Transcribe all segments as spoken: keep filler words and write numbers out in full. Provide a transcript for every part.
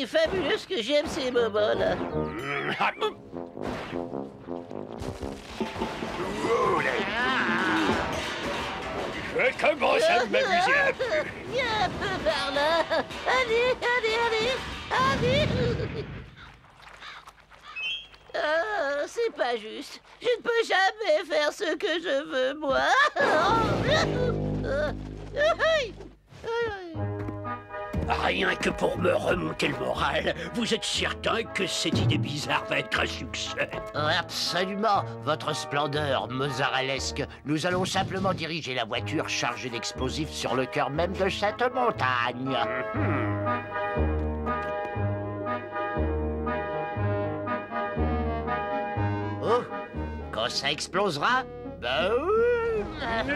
c'est fabuleux ce que j'aime ces moments-là. Je commence à m'amuser un peu. Viens un peu par là. Allez, allez, allez, allez. Ah, c'est pas juste. Je ne peux jamais faire ce que je veux, moi. Rien que pour me remonter le moral, vous êtes certain que cette idée bizarre va être un succès? Absolument, votre splendeur mozarellesque. Nous allons simplement diriger la voiture chargée d'explosifs sur le cœur même de cette montagne. Oh, quand ça explosera, boum!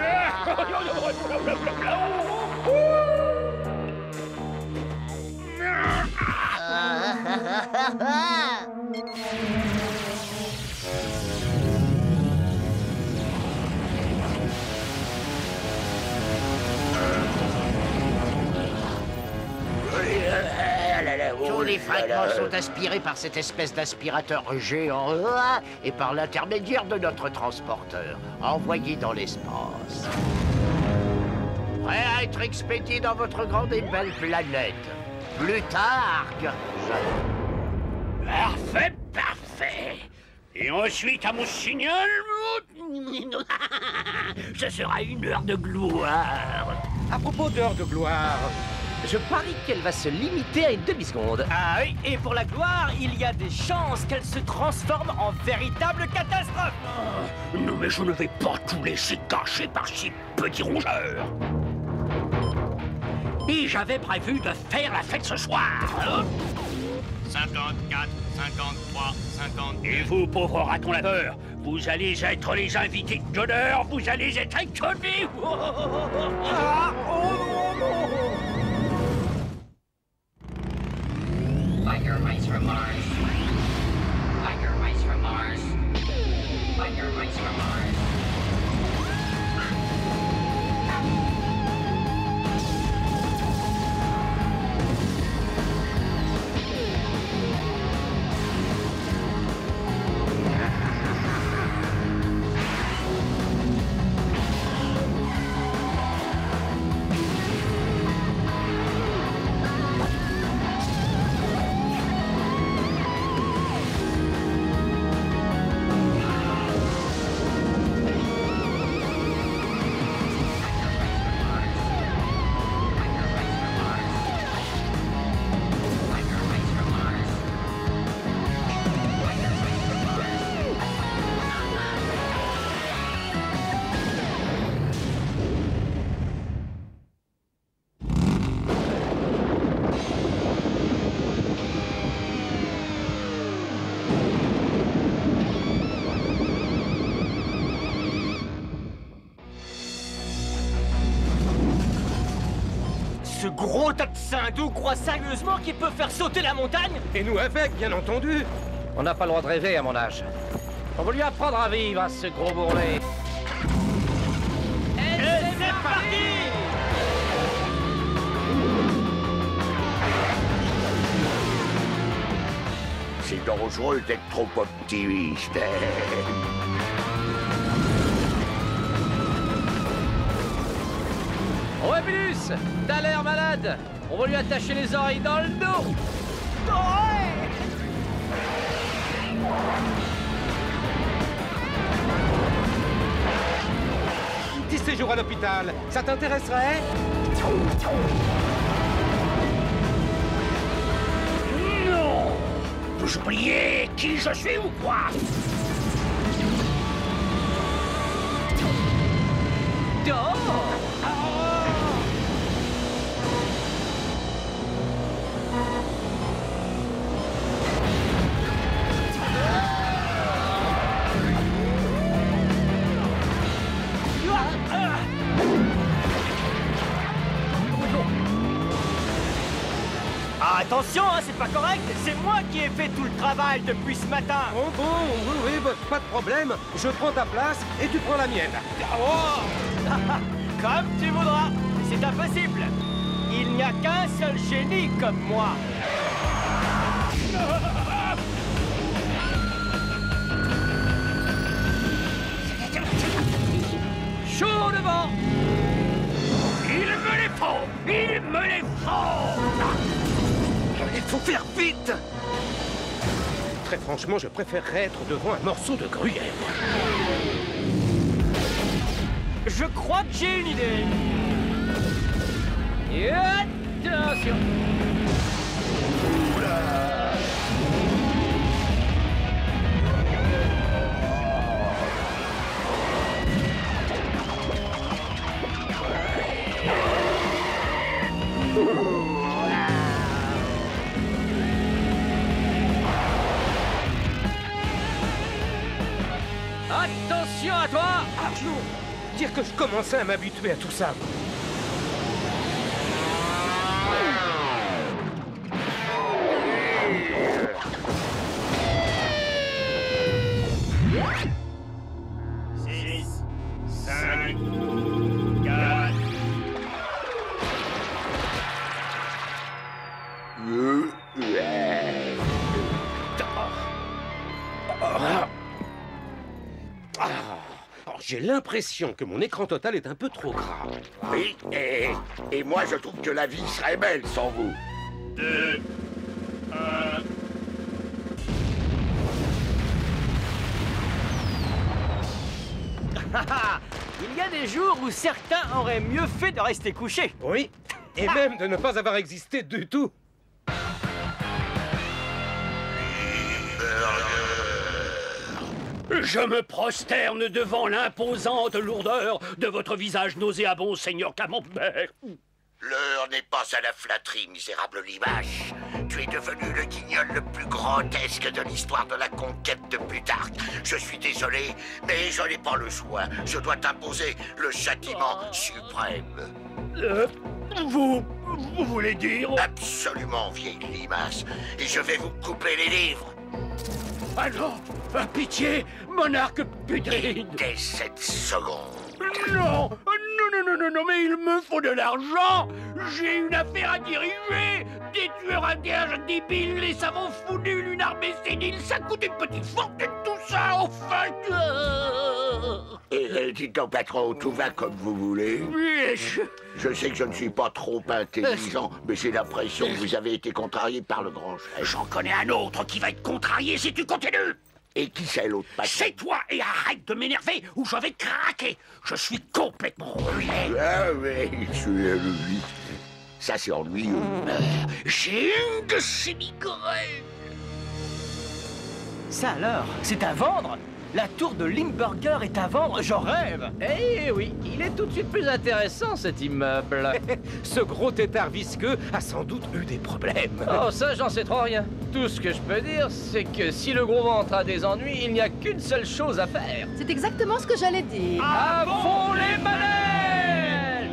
Tous les fragments sont aspirés par cette espèce d'aspirateur géant et par l'intermédiaire de notre transporteur, envoyé dans l'espace. Prêt à être expédié dans votre grande et belle planète. Plutarque. Parfait, parfait. Et ensuite, à mon signal, ce sera une heure de gloire. À propos d'heure de gloire, je parie qu'elle va se limiter à une demi-seconde. Ah oui, et pour la gloire, il y a des chances qu'elle se transforme en véritable catastrophe. Oh, non, mais je ne vais pas tout laisser cacher par ces petits rongeurs. Et j'avais prévu de faire la fête ce soir. cinquante-quatre, cinquante-trois, cinquante-deux... Et vous, pauvres ratons laveurs, vous allez être les invités d'honneur, vous allez être accueillis. Ah, oh non, non. Biker Mice from Mars. Biker Mice from Mars. Biker Mice from Mars. Ce gros tas de Sindou croit sérieusement qu'il peut faire sauter la montagne? Et nous avec, bien entendu. On n'a pas le droit de rêver à mon âge. On va lui apprendre à vivre, à ce gros bourrelet. Et c'est parti! C'est dangereux d'être trop optimiste. Ouais, Bilus, t'as l'air malade. On va lui attacher les oreilles dans le dos. Petit séjour à l'hôpital, ça t'intéresserait? Non! Vous oubliez qui je suis ou quoi? Ah, attention, hein, c'est pas correct. C'est moi qui ai fait tout le travail depuis ce matin. Oh bon, oui, oui, bah, pas de problème. Je prends ta place et tu prends la mienne. Oh comme tu voudras. C'est impossible. Il n'y a qu'un seul génie comme moi. Chaud devant! Il me les faut! Il me les faut! Il faut faire vite! Très franchement, je préférerais être devant un morceau de gruyère. Je crois que j'ai une idée. Et attention! Attention à toi! Ah non! Dire que je commençais à m'habituer à tout ça. six, cinq, quatre... J'ai l'impression que mon écran total est un peu trop gras. Oui, et, et moi je trouve que la vie serait belle sans vous. deux, un... Il y a des jours où certains auraient mieux fait de rester couchés. Oui, et même de ne pas avoir existé du tout. Je me prosterne devant l'imposante lourdeur de votre visage nauséabond, Seigneur Camembert. L'heure n'est pas à la flatterie, misérable limache. Tu es devenu le guignol le plus grotesque de l'histoire de la conquête de Plutarque. Je suis désolé, mais je n'ai pas le choix. Je dois t'imposer le châtiment suprême. Euh, vous... vous voulez dire... Absolument, vieille limace. Et je vais vous couper les livres. Alors, à pitié, monarque putride. Dès cette seconde. Non, non, non, non, non, non, mais il me faut de l'argent. J'ai une affaire à diriger. Des tueurs indiens débiles, les savants fous nuls, une armée sénile, ça coûte une petite fortune, tout ça, enfin. Et, et dites donc, patron, tout va comme vous voulez. Mais je... Je sais que je ne suis pas trop intelligent, mais j'ai l'impression que vous avez été contrarié par le grand chef. J'en connais un autre qui va être contrarié si tu continues. Et qui c'est l'autre patron? C'est toi, et arrête de m'énerver ou je vais craquer. Je suis complètement ruiné. Ah oui, je suis lui. Ça, c'est ennuyeux. Euh, J'ai une de ces migraines. Ça alors, c'est à vendre? La tour de Limburger est à vendre, j'en rêve. Eh oui, il est tout de suite plus intéressant cet immeuble. Ce gros tétard visqueux a sans doute eu des problèmes. Oh, ça, j'en sais trop rien. Tout ce que je peux dire, c'est que si le gros ventre a des ennuis, il n'y a qu'une seule chose à faire. C'est exactement ce que j'allais dire. À fond les manettes!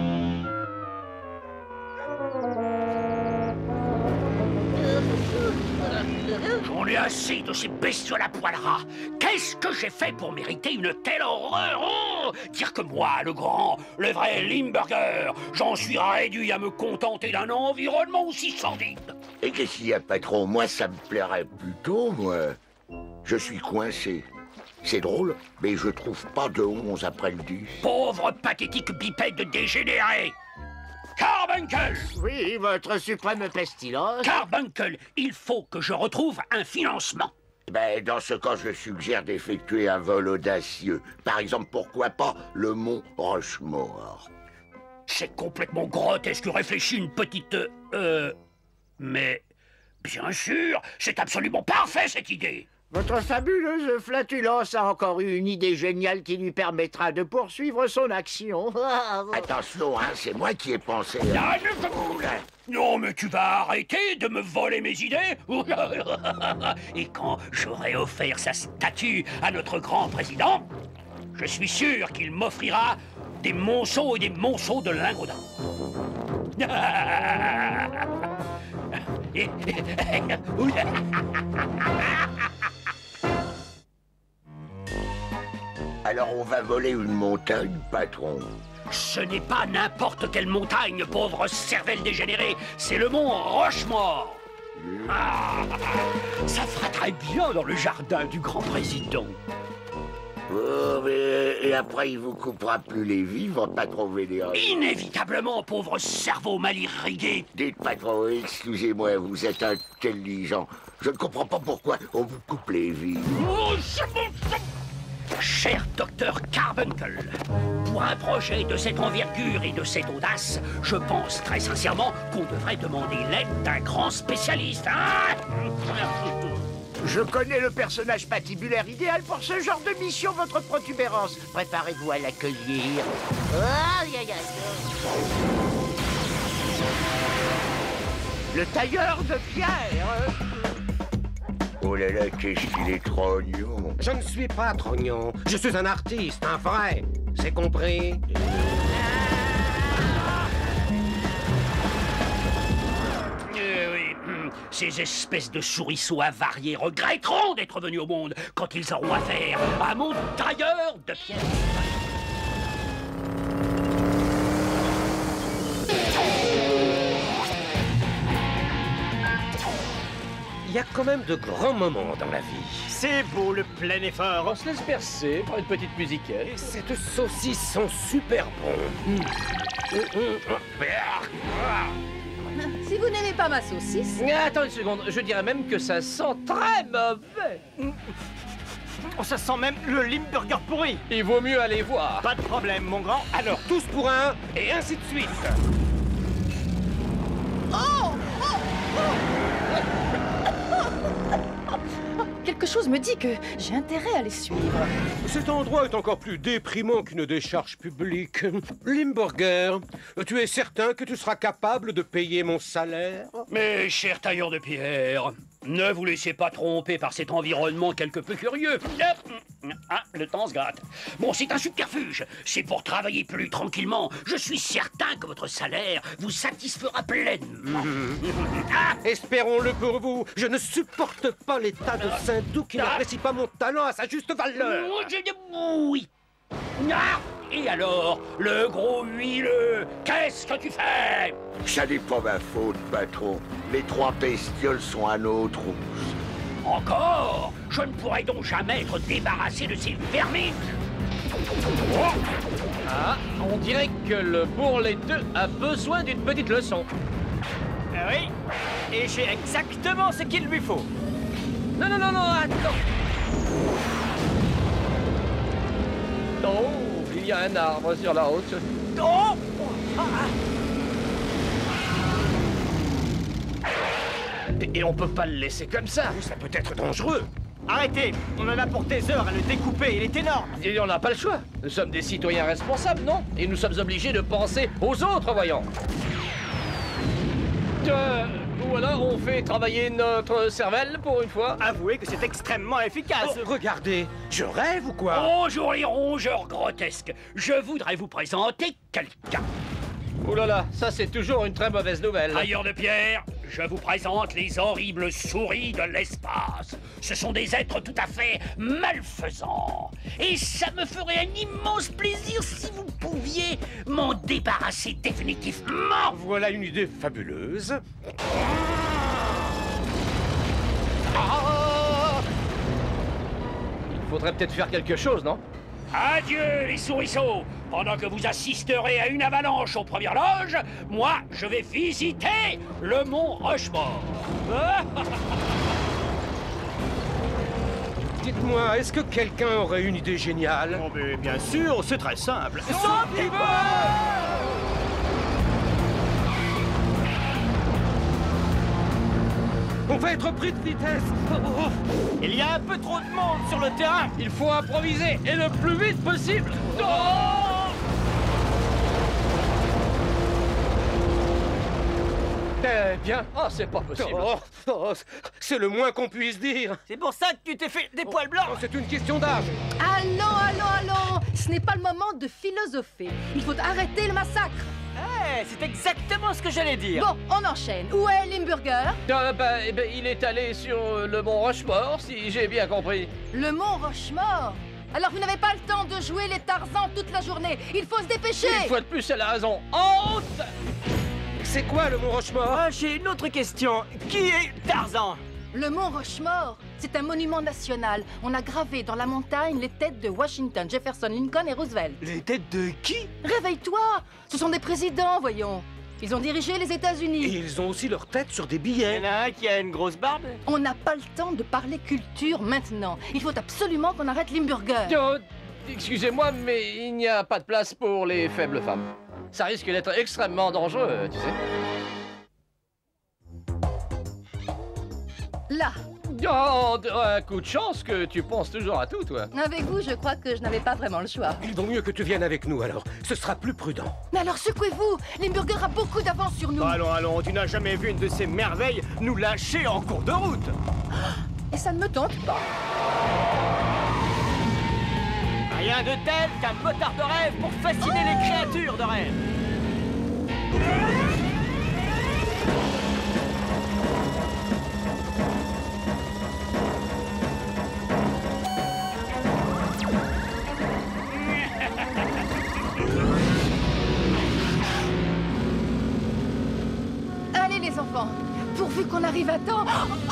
J'en ai assez de ces bestioles à poil ras. Qu'est-ce que j'ai fait pour mériter une telle horreur? Oh, dire que moi, le grand, le vrai Limburger, j'en suis réduit à me contenter d'un environnement aussi sordide. Et qu'est-ce qu'il y a, patron? Moi, ça me plairait plutôt, moi. Je suis coincé. C'est drôle, mais je trouve pas de onze après le dix. Pauvre pathétique bipède dégénéré. Carbuncle! Oui, votre suprême pestilence. Carbuncle, il faut que je retrouve un financement. Ben, dans ce cas, je suggère d'effectuer un vol audacieux. Par exemple, pourquoi pas le mont Rushmore? C'est complètement grotesque, réfléchi une petite... Euh... Mais... Bien sûr, c'est absolument parfait, cette idée. Votre fabuleuse flatulence a encore eu une idée géniale qui lui permettra de poursuivre son action. Attention, hein, c'est moi qui ai pensé. Ah, ne- Non, mais tu vas arrêter de me voler mes idées. Et quand j'aurai offert sa statue à notre grand président, je suis sûr qu'il m'offrira des monceaux et des monceaux de lingots d'or. Alors on va voler une montagne, patron. Ce n'est pas n'importe quelle montagne, pauvre cervelle dégénérée, c'est le mont Rushmore. Ah, ça fera très bien dans le jardin du grand président. Oh, mais et après, il vous coupera plus les vivres, patron vénéré. Inévitablement, pauvre cerveau mal irrigué. Dites, patron, excusez-moi, vous êtes intelligent. Je ne comprends pas pourquoi on vous coupe les vivres. Oh, cher docteur Carbuncle, pour un projet de cette envergure et de cette audace, je pense très sincèrement qu'on devrait demander l'aide d'un grand spécialiste, hein? Je connais le personnage patibulaire idéal pour ce genre de mission, votre protubérance. Préparez-vous à l'accueillir. Aïe, aïe, aïe. Le tailleur de pierre. Oh là là, qu'est-ce qu'il est trognon. Je ne suis pas trognon. Je suis un artiste, un vrai. C'est compris? Euh, oui, hum, ces espèces de souriceaux avariés regretteront d'être venus au monde quand ils auront affaire à mon tailleur de pierre. Il y a quand même de grands moments dans la vie. C'est beau le plein effort. On se laisse percer par une petite musiquette. Et cette saucisse sont super bons. Mmh. Mmh, mmh. Si vous n'aimez pas ma saucisse... Attends une seconde, je dirais même que ça sent très mauvais. Oh, ça sent même le Limburger pourri. Il vaut mieux aller voir. Pas de problème, mon grand. Alors, tous pour un, et ainsi de suite. Oh, oh, oh. Quelque chose me dit que j'ai intérêt à les suivre. Cet endroit est encore plus déprimant qu'une décharge publique. Limburger, tu es certain que tu seras capable de payer mon salaire? Mes chers tailleurs de pierre, ne vous laissez pas tromper par cet environnement quelque peu curieux. Ah, le temps se gratte. Bon, c'est un subterfuge. C'est pour travailler plus tranquillement. Je suis certain que votre salaire vous satisfera pleinement. Ah, Espérons-le pour vous. Je ne supporte pas les tas de saindoux qui n'apprécient pas mon talent à sa juste valeur. oui. Ah, et alors, le gros huileux, qu'est-ce que tu fais? Ça n'est pas ma faute, patron. Les trois bestioles sont à nos trousses. Encore? Je ne pourrais donc jamais être débarrassé de ces vermines. Ah, on dirait que le bourrelet deux a besoin d'une petite leçon. Ah oui, et j'ai exactement ce qu'il lui faut. Non, non, non, non, attends. Oh, il y a un arbre sur la route. Oh, ah, Et, et on peut pas le laisser comme ça. Ça peut être dangereux. arrêtez, on en a pour des heures à le découper, il est énorme. Et on n'a pas le choix. Nous sommes des citoyens responsables, non? Et nous sommes obligés de penser aux autres, voyons. Euh, ou alors on fait travailler notre cervelle pour une fois. Avouez que c'est extrêmement efficace. Oh, regardez, je rêve ou quoi? Bonjour les rongeurs grotesques. Je voudrais vous présenter quelqu'un. Oh là là, ça c'est toujours une très mauvaise nouvelle. Tailleur de pierre, je vous présente les horribles souris de l'espace. Ce sont des êtres tout à fait malfaisants. Et ça me ferait un immense plaisir si vous pouviez m'en débarrasser définitivement. Voilà une idée fabuleuse. Ah, il faudrait peut-être faire quelque chose, non? Adieu les souriceaux. Pendant que vous assisterez à une avalanche aux premières loges, moi, je vais visiter le mont Rushmore. Dites-moi, est-ce que quelqu'un aurait une idée géniale? Oh, mais bien sûr, c'est très simple. On va être pris de vitesse. Oh, oh. Il y a un peu trop de monde sur le terrain. Il faut improviser, et le plus vite possible. Oh, eh bien, oh, c'est pas possible. Oh, oh, c'est le moins qu'on puisse dire. C'est pour ça que tu t'es fait des poils blancs. Oh, c'est une question d'âge. Allons, allons, allons. Ce n'est pas le moment de philosopher. Il faut arrêter le massacre. Eh, c'est exactement ce que j'allais dire. Bon, on enchaîne. Où est Limburger? Ah, bah, eh ben, il est allé sur euh, le mont Rushmore, si j'ai bien compris. Le mont Rochemort. Alors vous n'avez pas le temps de jouer les Tarzans toute la journée. Il faut se dépêcher. Une fois de plus, elle a raison. Honte! C'est quoi le Mont Rochemort? Ah, j'ai une autre question. Qui est Tarzan? Le Mont Rochemort, c'est un monument national. On a gravé dans la montagne les têtes de Washington, Jefferson, Lincoln et Roosevelt. Les têtes de qui? Réveille-toi! Ce sont des présidents, voyons. Ils ont dirigé les Et États-Unis. ils ont aussi leur tête sur des Il y billets. en a un qui a une grosse barbe? On n'a pas le temps de parler culture maintenant. Il faut absolument qu'on arrête Limburger. Oh, excusez-moi, mais il n'y a pas de place pour les faibles femmes. Ça risque d'être extrêmement dangereux, tu sais. Là, Oh, un coup de chance que tu penses toujours à tout, toi. avec vous, je crois que je n'avais pas vraiment le choix. Il vaut mieux que tu viennes avec nous alors. Ce sera plus prudent. Mais alors secouez-vous! Limburger a beaucoup d'avance sur nous. Allons, allons, tu n'as jamais vu une de ces merveilles nous lâcher en cours de route. Et ça ne me tente pas. Rien de tel qu'un motard de rêve pour fasciner les créatures de rêve. Allez les enfants, pourvu qu'on arrive à temps. Oh,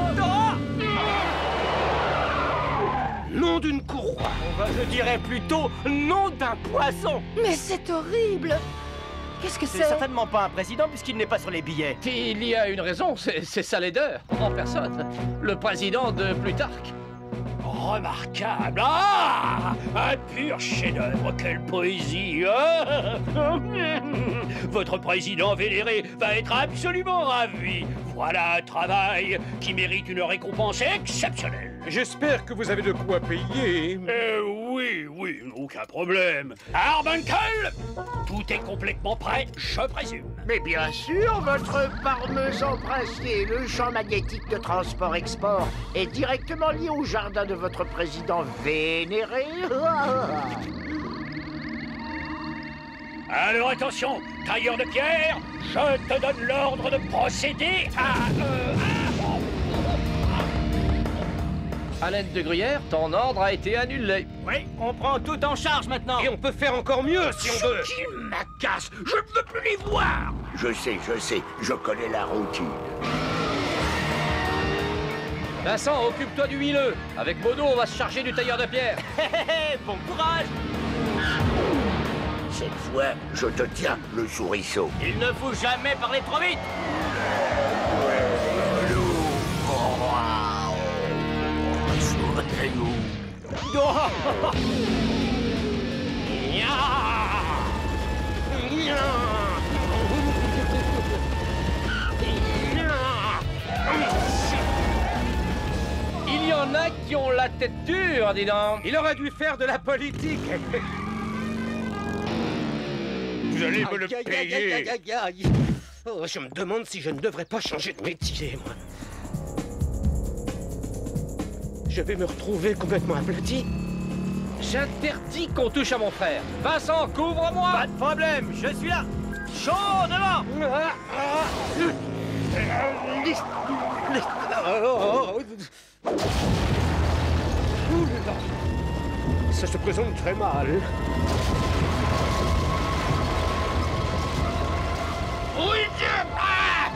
Nom d'une courroie. Bah, je dirais plutôt nom d'un poisson. mais c'est horrible! Qu'est-ce que C'est c'est? certainement pas un président puisqu'il n'est pas sur les billets. Il y a une raison, c'est c'est Salader, en personne. Le président de Plutarque. Remarquable. Ah, un pur chef-d'œuvre, quelle poésie. Ah. Votre président vénéré va être absolument ravi. Voilà un travail qui mérite une récompense exceptionnelle. J'espère que vous avez de quoi payer. Euh, oui, oui, aucun problème. Arbuncle, tout est complètement prêt, je présume. Mais bien sûr, votre parmesan princier, le champ magnétique de transport-export, est directement lié au jardin de votre président vénéré. Alors attention, tailleur de pierre, je te donne l'ordre de procéder à... Euh, Alain de Gruyère, ton ordre a été annulé. Oui, on prend tout en charge maintenant. Et on peut faire encore mieux si on veut. qui m'agace, je ne veux plus les voir. Je sais, je sais, je connais la routine. Vincent, occupe-toi du huileux. Avec Bono, on va se charger du tailleur de pierre. Hé hé hé, bon courage. Cette fois, je te tiens le souriceau. Il ne faut jamais parler trop vite. Il y en a qui ont la tête dure, dis donc. Il aurait dû faire de la politique. Vous allez me le Aïe, aïe, payer. aïe, aïe, aïe, aïe. Oh, je me demande si je ne devrais pas changer de métier, moi. Je vais me retrouver complètement aplati. J'interdis qu'on touche à mon frère. Vincent, couvre-moi. Pas de problème, je suis là. Chaud devant. Ça se présente très mal. Oui, Dieu. Ah.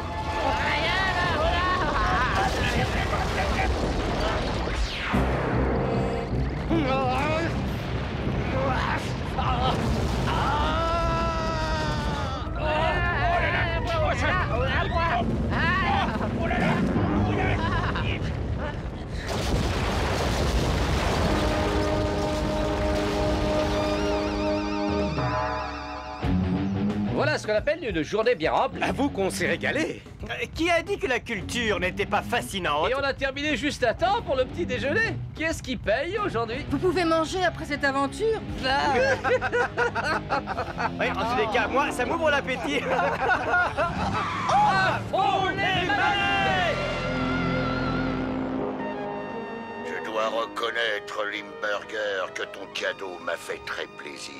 Voilà ce qu'on appelle une journée bien remplie. Avoue qu'on s'est régalé. Euh, Qui a dit que la culture n'était pas fascinante? Et on a terminé juste à temps pour le petit déjeuner. Qui est-ce qui paye aujourd'hui? Vous pouvez manger après cette aventure? Oui, en tous les cas, moi, ça m'ouvre l'appétit. Oh, les malais! Je dois reconnaître, Limburger, que ton cadeau m'a fait très plaisir.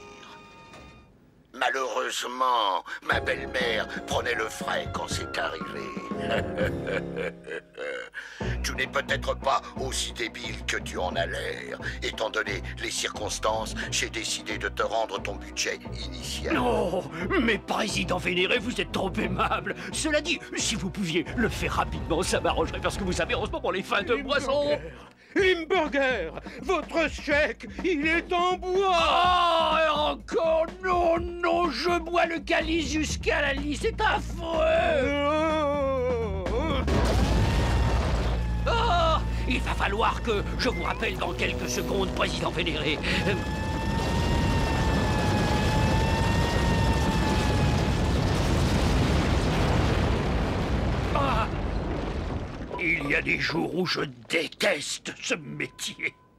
Malheureusement, ma belle-mère prenait le frais quand c'est arrivé. Tu n'es peut-être pas aussi débile que tu en as l'air. Étant donné les circonstances, j'ai décidé de te rendre ton budget initial. Non, mais président vénéré, vous êtes trop aimable. Cela dit, si vous pouviez le faire rapidement, ça m'arrangerait parce que vous savez, en ce moment, les fins de moisson... Limburger, votre chèque, il est en bois. Oh, et encore, non, non, je bois le calice jusqu'à la lie, c'est affreux. Oh, il va falloir que je vous rappelle dans quelques secondes, président vénéré. Ah, il y a des jours où je déteste ce métier.